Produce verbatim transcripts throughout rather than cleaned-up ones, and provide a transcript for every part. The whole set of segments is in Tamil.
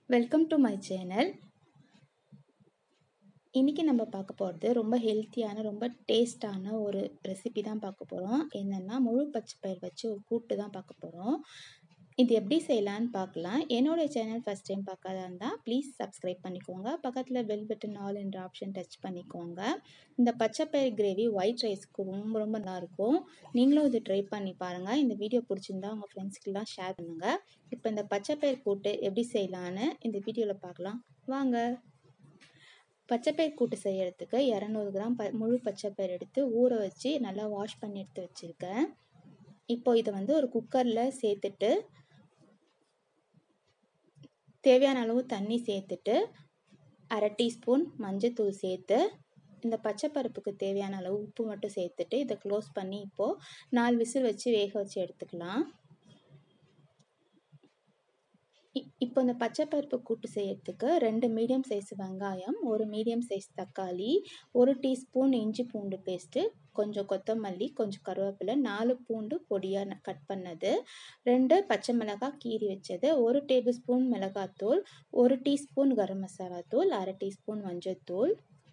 Welcome to my channel. இன்றைக்கி நம்ம பார்க்க போகிறது ரொம்ப ஹெல்த்தியான ரொம்ப டேஸ்டான ஒரு ரெசிபி தான் பார்க்க போகிறோம். என்னென்னா முழு பச்சை பயிர் வச்சு ஒரு கூட்டு தான் பார்க்க போகிறோம். இது எப்படி செய்யலான்னு பார்க்கலாம். என்னோடய சேனல் ஃபஸ்ட் டைம் பார்க்காதா இருந்தால் ப்ளீஸ் சப்ஸ்கிரைப் பண்ணிக்கோங்க. பக்கத்தில் பெல் பட்டன் ஆல் என்ற ஆப்ஷன் டச் பண்ணிக்கோங்க. இந்த பச்சை பயிர் கிரேவி ஒயிட் ரைஸ்க்கு ரொம்ப ரொம்ப நல்லாயிருக்கும். நீங்களும் இது ட்ரை பண்ணி பாருங்கள். இந்த வீடியோ பிடிச்சிருந்தா உங்கள் ஃப்ரெண்ட்ஸ்க்கெலாம் ஷேர் பண்ணுங்கள். இப்போ இந்த பச்சை பயிர் கூட்டு எப்படி செய்யலான்னு இந்த வீடியோவில் பார்க்கலாம் வாங்க. பச்சைப்பயிர் கூட்டு செய்யறதுக்கு இரநூறு கிராம் ப முழு பச்சைப்பயிர் எடுத்து ஊற வச்சு நல்லா வாஷ் பண்ணி எடுத்து வச்சுருக்கேன். இப்போ இதை வந்து ஒரு குக்கரில் சேர்த்துட்டு தேவையான அளவு தண்ணி சேர்த்துட்டு அரை டீஸ்பூன் மஞ்சத்தூள் சேர்த்து இந்த பச்சைப்பருப்புக்கு தேவையான அளவு உப்பு மட்டும் சேர்த்துட்டு இதை க்ளோஸ் பண்ணி இப்போது நாலு விசில் வச்சு வேக வச்சு எடுத்துக்கலாம். இப்போ இந்த பச்சைப்பருப்பு கூட்டு செய்யறதுக்கு ரெண்டு மீடியம் சைஸ் வெங்காயம், ஒரு மீடியம் சைஸ் தக்காளி, ஒரு டீஸ்பூன் இஞ்சி பூண்டு பேஸ்ட்டு, கொஞ்சம் கொத்தமல்லி, கொஞ்சம் கருவேப்பிலை, நாலு பூண்டு பொடியாக கட் பண்ணது, ரெண்டு பச்சை மிளகாய் கீறி வச்சது, ஒரு டேபிள் ஸ்பூன் மிளகாத்தூள், ஒரு டீஸ்பூன் கரம் மசாலா தூள், அரை டீஸ்பூன் மஞ்சள்தூள்,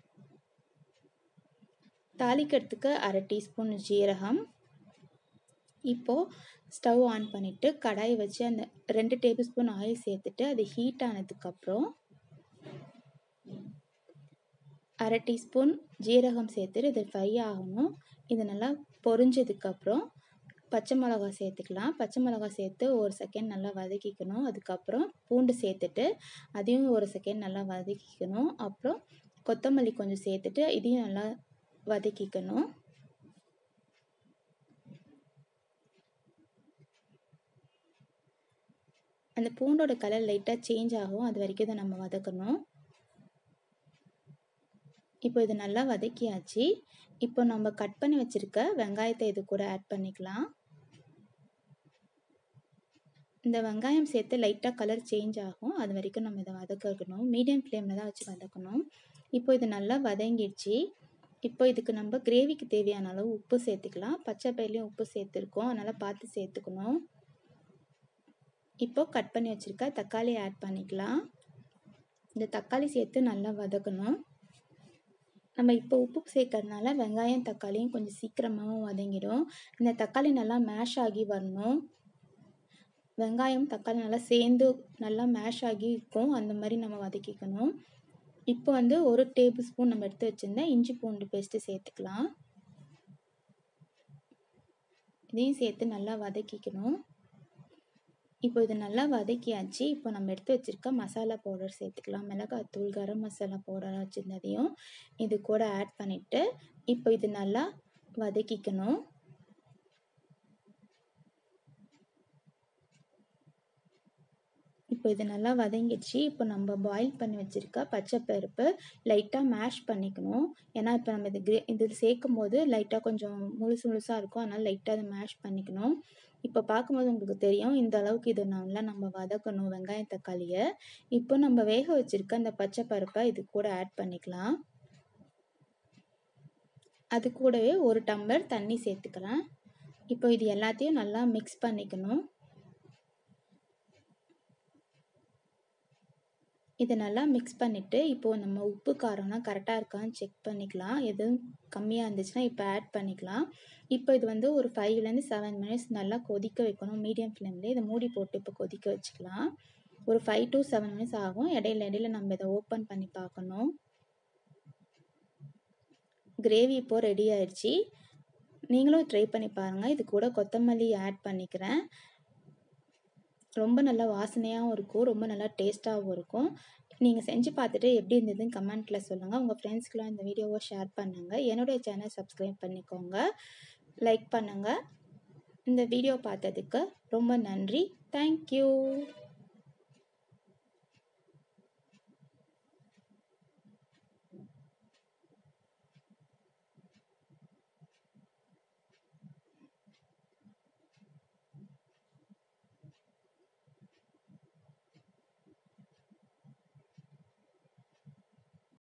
தாளிக்கிறதுக்கு அரை டீஸ்பூன் ஜீரகம். இப்போது ஸ்டவ் ஆன் பண்ணிவிட்டு கடாய் வச்சு அந்த ரெண்டு டேபிள் ஸ்பூன் ஆயில் சேர்த்துட்டு அது ஹீட் ஆனதுக்கப்புறம் அரை டீஸ்பூன் ஜீரகம் சேர்த்துட்டு இது ஃப்ரை ஆகணும். இது நல்லா பொரிஞ்சதுக்கப்புறம் பச்சை மிளகா சேர்த்துக்கலாம். பச்சை மிளகா சேர்த்து ஒரு செகண்ட் நல்லா வதக்கிக்கணும். அதுக்கப்புறம் பூண்டு சேர்த்துட்டு அதையும் ஒரு செகண்ட் நல்லா வதக்கிக்கணும். அப்புறம் கொத்தமல்லி கொஞ்சம் சேர்த்துட்டு இதையும் நல்லா வதக்கிக்கணும். அந்த பூண்டோட கலர் லைட்டாக சேஞ்ச் ஆகும், அது வரைக்கும் இதை நம்ம வதக்கணும். இப்போ இது நல்லா வதக்கியாச்சு. இப்போ நம்ம கட் பண்ணி வச்சுருக்க வெங்காயத்தை இது கூட ஆட் பண்ணிக்கலாம். இந்த வெங்காயம் சேர்த்து லைட்டாக கலர் சேஞ்ச் ஆகும், அது வரைக்கும் நம்ம இதை வதக்கணும். மீடியம் ஃப்ளேமில் தான் வச்சு வதக்கணும். இப்போ இது நல்லா வதங்கிடுச்சு. இப்போ இதுக்கு நம்ம கிரேவிக்கு தேவையான அளவு உப்பு சேர்த்துக்கலாம். பச்சை பயிர்லேயும் உப்பு சேர்த்துருக்கோம், அதனால் பார்த்து சேர்த்துக்கணும். இப்போ கட் பண்ணி வச்சுருக்க தக்காளி ஆட் பண்ணிக்கலாம். இந்த தக்காளி சேர்த்து நல்லா வதக்கணும். நம்ம இப்போ உப்பு சேர்க்கறதுனால வெங்காயம் தக்காளியும் கொஞ்சம் சீக்கிரமாகவும் வதங்கிடும். இந்த தக்காளி நல்லா மேஷ் ஆகி வரணும். வெங்காயம் தக்காளி நல்லா சேர்ந்து நல்லா மேஷ் ஆகி இருக்கும், அந்த மாதிரி நம்ம வதக்கிக்கணும். இப்போ வந்து ஒரு டேபிள் ஸ்பூன் நம்ம எடுத்து வச்சுருந்தேன் இஞ்சி பூண்டு பேஸ்ட்டு சேர்த்துக்கலாம். இதையும் சேர்த்து நல்லா வதக்கிக்கணும். இப்போ இது நல்லா வதக்கியாச்சு. இப்போ நம்ம எடுத்து வச்சுருக்க மசாலா பவுடர் சேர்த்துக்கலாம். மிளகாத்தூள், கரம் மசாலா பவுடர் வச்சுருந்ததையும் இது கூட ஆட் பண்ணிவிட்டு இப்போ இது நல்லா வதக்கிக்கணும். இப்போ இது நல்லா வதங்கிடுச்சு. இப்போ நம்ம பாயில் பண்ணி வச்சுருக்க பச்சை பருப்பு லைட்டாக மேஷ் பண்ணிக்கணும். ஏன்னா இப்போ நம்ம இது கிரே இது சேர்க்கும் போது லைட்டாக கொஞ்சம் முழுசு முழுசாக இருக்கும், அதனால் லைட்டாக அதை மேஷ் பண்ணிக்கணும். இப்போ பார்க்கும்போது உங்களுக்கு தெரியும், இந்த அளவுக்கு இது நல்லா நம்ம வதக்கணும் வெங்காயம் தக்காளியை. இப்போ நம்ம வேக வச்சுருக்க அந்த பச்சை பருப்பை இது கூட ஆட் பண்ணிக்கலாம். அது கூடவே ஒரு டம்ளர் தண்ணி சேர்த்துக்கிறேன். இப்போ இது எல்லாத்தையும் நல்லா மிக்ஸ் பண்ணிக்கணும். இதை நல்லா மிக்ஸ் பண்ணிவிட்டு இப்போது நம்ம உப்பு காரம்லாம் கரெக்டாக இருக்கான்னு செக் பண்ணிக்கலாம். எதுவும் கம்மியாக இருந்துச்சுன்னா இப்போ ஆட் பண்ணிக்கலாம். இப்போ இது வந்து ஒரு ஃபைவ்லேருந்து செவன் மினிட்ஸ் நல்லா கொதிக்க வைக்கணும் மீடியம் ஃப்ளேம்லேயே. இதை மூடி போட்டு இப்போ கொதிக்க வச்சுக்கலாம். ஒரு ஃபைவ் டு செவன் மினிட்ஸ் ஆகும். இடையில இடையில நம்ம இதை ஓப்பன் பண்ணி பார்க்கணும். கிரேவி இப்போது ரெடி ஆயிடுச்சு. நீங்களும் ட்ரை பண்ணி பாருங்கள். இது கூட கொத்தமல்லி ஆட் பண்ணிக்கிறேன். ரொம்ப நல்லா வாசனையாகவும் இருக்கும், ரொம்ப நல்லா டேஸ்ட்டாகவும் இருக்கும். நீங்கள் செஞ்சு பார்த்துட்டு எப்படி இருந்ததுன்னு கமெண்ட்டில் சொல்லுங்கள். உங்கள் ஃப்ரெண்ட்ஸ்க்கெலாம் இந்த வீடியோவை ஷேர் பண்ணுங்கள். என்னுடைய சேனல் சப்ஸ்கிரைப் பண்ணிக்கோங்க, லைக் பண்ணுங்கள். இந்த வீடியோ பார்த்ததுக்கு ரொம்ப நன்றி. தேங்க்யூ.